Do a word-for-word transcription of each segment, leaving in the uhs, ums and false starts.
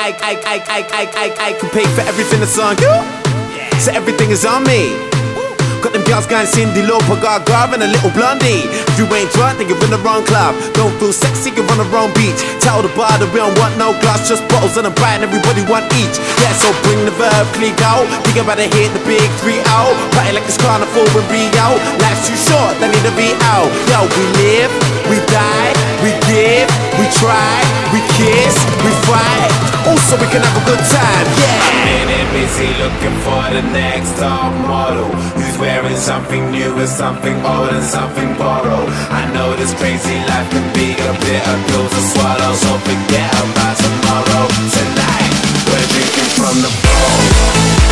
I, I, I, I, I, I, I can pay for everything that's on you. So everything is on me. Got them girls going Cindy Lauper, Gaga and a little blondie. If you ain't drunk, then you're in the wrong club. Don't feel sexy, you're on the wrong beach. Tell the bar that we don't want no glass, just bottles and a bite, and everybody want each. Yeah, so bring the verb, click out. Think about to hit the big three out. Party like it's carnival in Rio. Life's too short, they need to be out. Yo, we live, we die, we give, we try, we kiss, we fight. Also, we can have a good time, yeah. I'm in it busy looking for the next top model who's wearing something new and something old and something borrowed. I know this crazy life can be a bit of pills to swallow, so forget about tomorrow. Tonight, we're drinking from the bowl.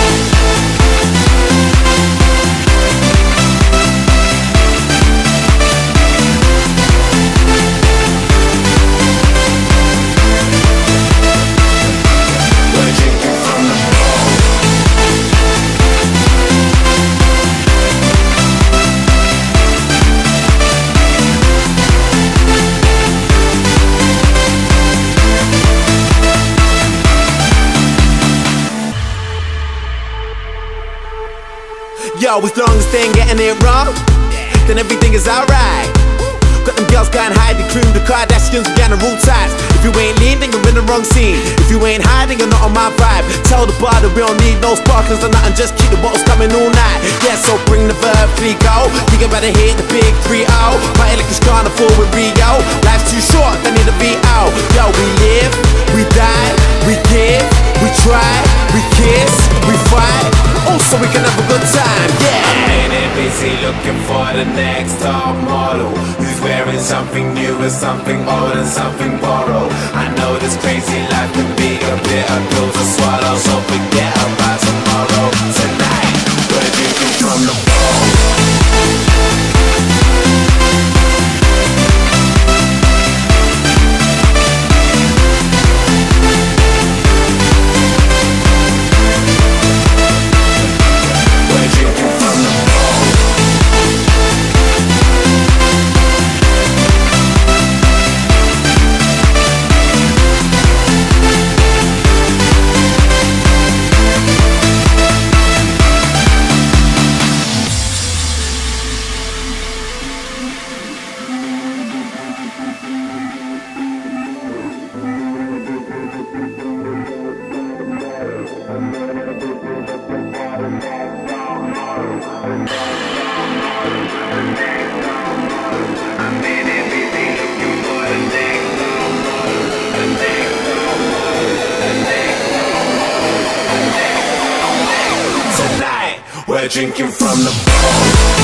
Yo, as long as they ain't getting it wrong, then everything is alright. Got them girls going high, the cream, the Kardashians, we got the rule ties. If you ain't lean, then you're in the wrong scene. If you ain't high, then you're not on my vibe. Tell the bar that we don't need no sparklers or nothing, just keep the bottles coming all night. Yeah, so bring the verb, three go. Think about to hit the big three oh. Party like it's carnival with Rio. Life's too short, they need to be out. Yo, we live, we die, we give, we try, we kiss, we fight. Also, we can have a good time, yeah. I'm in it busy looking for the next top model who's wearing something new and something old and something borrowed. I know this crazy life can be a bit of pills to swallow, so forget about tomorrow. Tonight, we're drinking from the bowl. We're drinking from the bowl.